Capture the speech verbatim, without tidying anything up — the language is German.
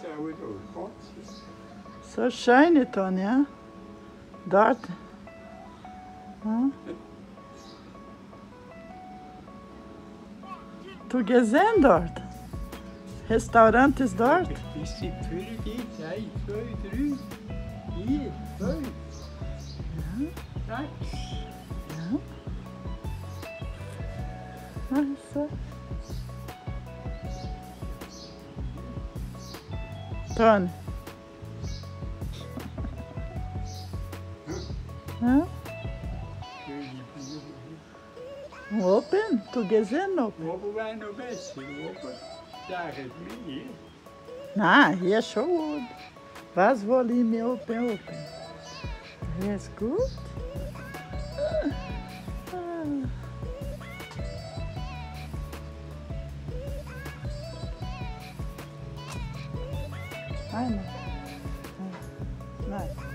So schön dann, ja? Dort. Ja. Du gesehen dort? Restaurant ist dort? Bis sie Führer geht, eins, zwei, drei, vier, fünf, Ja. sechs. Ja. Also. Tony. Ja? Open? Du gesehen open? Oben wäre noch besser, oben. Sagen wir hier. Nein, hier schon gut. Was wollen ich mir open open? Hier ist gut. Nein, nein. Nein.